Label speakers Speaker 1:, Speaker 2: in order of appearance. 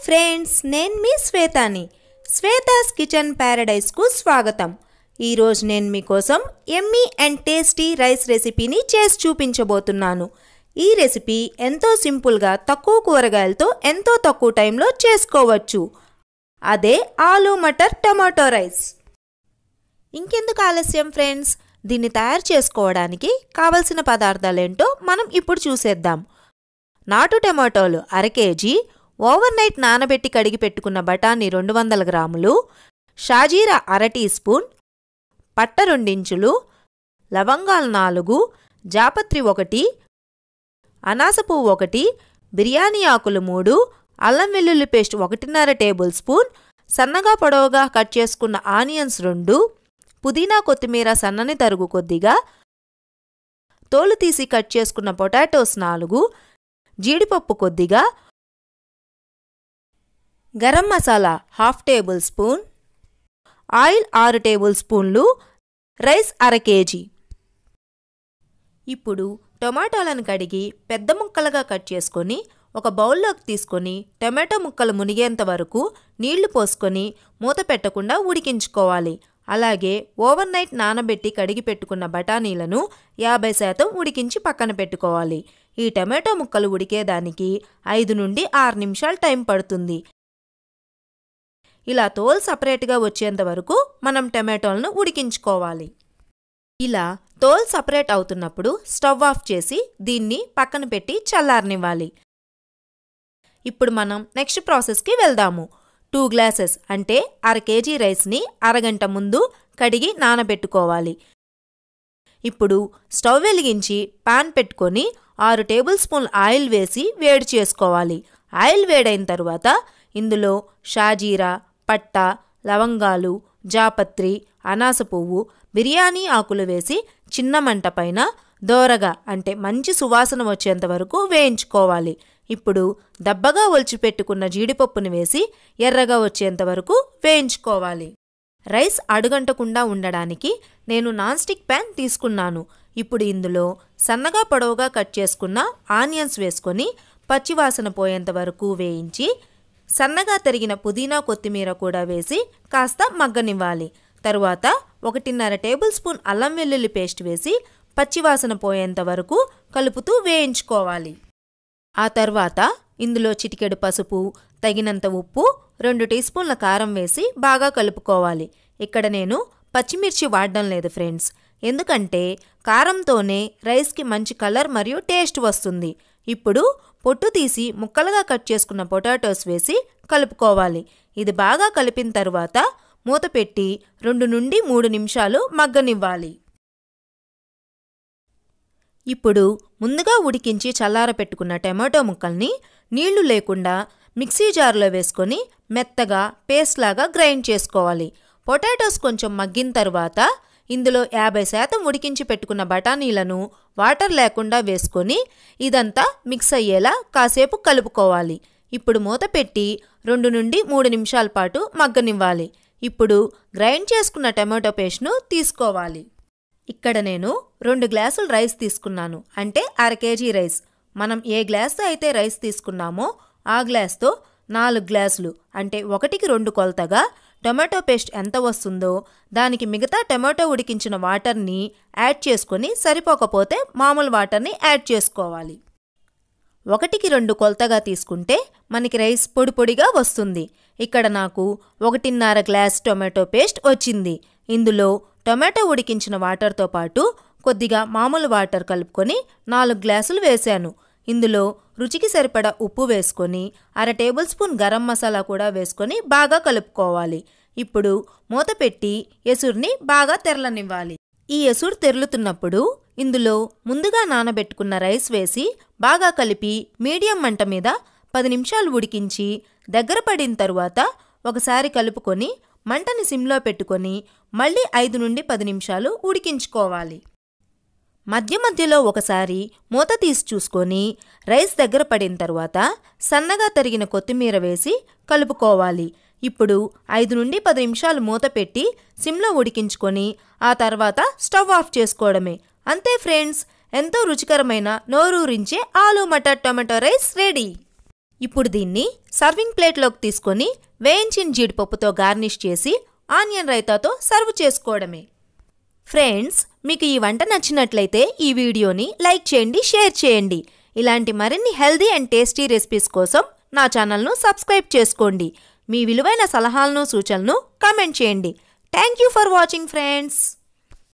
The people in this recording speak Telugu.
Speaker 1: ఫ్రెండ్స్, నేను మీ శ్వేతాని. శ్వేతాస్ కిచెన్ ప్యారడైజ్కు స్వాగతం. ఈరోజు నేను మీకోసం ఎమ్మీ అండ్ టేస్టీ రైస్ రెసిపీని చేసి చూపించబోతున్నాను. ఈ రెసిపీ ఎంతో సింపుల్గా తక్కువ కూరగాయలతో ఎంతో తక్కువ టైంలో చేసుకోవచ్చు. అదే ఆలూ మటర్ టమాటో రైస్. ఇంకెందుకు ఆలస్యం ఫ్రెండ్స్, దీన్ని తయారు చేసుకోవడానికి కావలసిన పదార్థాలేంటో మనం ఇప్పుడు చూసేద్దాం. నాటు టమాటోలు 1/2 కేజీ, ఓవర్ నైట్ నానబెట్టి కడిగి పెట్టుకున్న బఠానీ 200 గ్రాములు, షాజీరా 1/2 టీ స్పూన్, పట్ట 2 ఇంచులు, లవంగాలు 4, జాపత్రి 1, అనాస పువ్వు 1, బిర్యానీ ఆకులు 3, అల్లం వెల్లుల్లి పేస్ట్ 1.5 టేబుల్ స్పూన్, సన్నగా పొడవుగా కట్ చేసుకున్న ఆనియన్స్ 2, పుదీనా కొత్తిమీర సన్నని తరుగు కొద్దిగా, తోలు తీసి కట్ చేసుకున్న పొటాటోస్ 4, జీడిపప్పు కొద్దిగా, garam masala 1/2 tablespoon, oil 6 టేబుల్ స్పూన్లు, రైస్ 1/2 కేజీ. ఇప్పుడు టొమాటోలను కడిగి పెద్ద ముక్కలుగా కట్ చేసుకొని ఒక బౌల్లోకి తీసుకొని టొమాటో ముక్కలు మునిగేంత వరకు నీళ్లు పోసుకొని మూత పెట్టకుండా ఉడికించుకోవాలి. అలాగే ఓవర్ నైట్ నానబెట్టి కడిగి పెట్టుకున్న బఠానీలను 50% ఉడికించి పక్కన పెట్టుకోవాలి. ఈ టొమాటో ముక్కలు ఉడికేదానికి 5 నుండి 6 నిమిషాలు టైం పడుతుంది. ఇలా తోలు సపరేట్గా వచ్చేంత వరకు మనం టొమాటోలను ఉడికించుకోవాలి. ఇలా తోలు సపరేట్ అవుతున్నప్పుడు స్టవ్ ఆఫ్ చేసి దీన్ని పక్కన పెట్టి చల్లారనివ్వాలి. ఇప్పుడు మనం నెక్స్ట్ ప్రాసెస్కి వెళ్దాము. 2 గ్లాసెస్ అంటే 1/2 కేజీ రైస్ని అరగంట ముందు కడిగి నానబెట్టుకోవాలి. ఇప్పుడు స్టవ్ వెలిగించి పాన్ పెట్టుకొని 6 టేబుల్ స్పూన్ల ఆయిల్ వేసి వేడి చేసుకోవాలి. ఆయిల్ వేడైన తరువాత ఇందులో షాజీరా, పట్ట, లవంగాలు, జాపత్రి, అనాస పువ్వు, బిర్యానీ ఆకులు వేసి చిన్న మంట పైన దోరగా అంటే మంచి సువాసన వచ్చేంత వరకు వేయించుకోవాలి. ఇప్పుడు దబ్బగా ఒలిచిపెట్టుకున్న జీడిపప్పును వేసి ఎర్రగా వచ్చేంత వరకు వేయించుకోవాలి. రైస్ అడుగంటకుండా ఉండడానికి నేను నాన్ స్టిక్ ప్యాన్ తీసుకున్నాను. ఇప్పుడు ఇందులో సన్నగా పొడవుగా కట్ చేసుకున్న ఆనియన్స్ వేసుకొని పచ్చివాసన పోయేంత వరకు వేయించి సన్నగా తరిగిన పుదీనా కొత్తిమీర కూడా వేసి కాస్త మగ్గనివ్వాలి. తరువాత 1.5 టేబుల్ స్పూన్ అల్లం వెల్లుల్లి పేస్ట్ వేసి పచ్చివాసన పోయేంత వరకు కలుపుతూ వేయించుకోవాలి. ఆ తర్వాత ఇందులో చిటికెడు పసుపు, తగినంత ఉప్పు, 2 టీ స్పూన్ల కారం వేసి బాగా కలుపుకోవాలి. ఇక్కడ నేను పచ్చిమిర్చి వాడడం లేదు ఫ్రెండ్స్, ఎందుకంటే కారంతోనే రైస్కి మంచి కలర్ మరియు టేస్ట్ వస్తుంది. ఇప్పుడు పొట్టు తీసి ముక్కలుగా కట్ చేసుకున్న పొటాటోస్ వేసి కలుపుకోవాలి. ఇది బాగా కలిపిన తరువాత మూత పెట్టి 2 నుండి 3 నిమిషాలు మగ్గనివ్వాలి. ఇప్పుడు ముందుగా ఉడికించి చల్లారపెట్టుకున్న టమాటో ముక్కల్ని నీళ్లు లేకుండా మిక్సీ జార్లో వేసుకొని మెత్తగా పేస్ట్ లాగా గ్రైండ్ చేసుకోవాలి. పొటాటోస్ కొంచెం మగ్గిన తరువాత ఇందులో 50% ఉడికించి పెట్టుకున్న బఠానీలను వాటర్ లేకుండా వేసుకొని ఇదంతా మిక్స్ అయ్యేలా కాసేపు కలుపుకోవాలి. ఇప్పుడు మూత పెట్టి 2 నుండి 3 నిమిషాల పాటు మగ్గనివ్వాలి. ఇప్పుడు గ్రైండ్ చేసుకున్న టమాటో పేస్ట్ను తీసుకోవాలి. ఇక్కడ నేను 2 గ్లాసులు రైస్ తీసుకున్నాను, అంటే 1/2 కేజీ రైస్. మనం ఏ గ్లాస్తో అయితే రైస్ తీసుకున్నామో ఆ గ్లాస్తో 4 గ్లాసులు అంటే 1కి 2 కొలతగా టొమాటో పేస్ట్ ఎంత వస్తుందో దానికి మిగతా టొమాటో ఉడికించిన వాటర్ని యాడ్ చేసుకొని సరిపోకపోతే మామూలు వాటర్ని యాడ్ చేసుకోవాలి. 1కి 2 కొలతగా తీసుకుంటే మనకి రైస్ పొడి పొడిగా వస్తుంది. ఇక్కడ నాకు 1.5 గ్లాస్ టొమాటో పేస్ట్ వచ్చింది. ఇందులో టొమాటో ఉడికించిన వాటర్తో పాటు కొద్దిగా మామూలు వాటర్ కలుపుకొని 4 గ్లాసులు వేశాను. ఇందులో రుచికి సరిపడా ఉప్పు వేసుకొని 1/2 టేబుల్ స్పూన్ గరం మసాలా కూడా వేసుకొని బాగా కలుపుకోవాలి. ఇప్పుడు మూత పెట్టి ఎసురుని బాగా తెరలనివ్వాలి. ఈ ఎసురు తెరులుతున్నప్పుడు ఇందులో ముందుగా నానబెట్టుకున్న రైస్ వేసి బాగా కలిపి మీడియం మంట మీద 10 నిమిషాలు ఉడికించి దగ్గర పడిన తరువాత ఒకసారి కలుపుకొని మంటని సిమ్లో పెట్టుకొని మళ్ళీ 5 నుండి 10 నిమిషాలు ఉడికించుకోవాలి. మధ్య మధ్యలో ఒకసారి మూత తీసి చూసుకొని రైస్ దగ్గర పడిన తరువాత సన్నగా తరిగిన కొత్తిమీర వేసి కలుపుకోవాలి. ఇప్పుడు 5 నుండి 10 నిమిషాలు మూత పెట్టి సిమ్లో ఉడికించుకొని ఆ తర్వాత స్టవ్ ఆఫ్ చేసుకోవడమే. అంతే ఫ్రెండ్స్, ఎంతో రుచికరమైన నోరూరించే aloo matar tomato rice ready. ఇప్పుడు దీన్ని సర్వింగ్ ప్లేట్లోకి తీసుకొని వేయించిన జీడిపప్పుతో గార్నిష్ చేసి ఆనియన్ రైతాతో సర్వ్ చేసుకోవడమే. ఫ్రెండ్స్, మీకు ఈ వంట నచ్చినట్లయితే ఈ వీడియోని లైక్ చేయండి, షేర్ చేయండి. ఇలాంటి మరిన్ని హెల్దీ అండ్ టేస్టీ రెసిపీస్ కోసం నా ఛానల్ను సబ్స్క్రైబ్ చేసుకోండి. మీ విలువైన సలహాలను సూచనలను కామెంట్ చేయండి. Thank you for watching friends.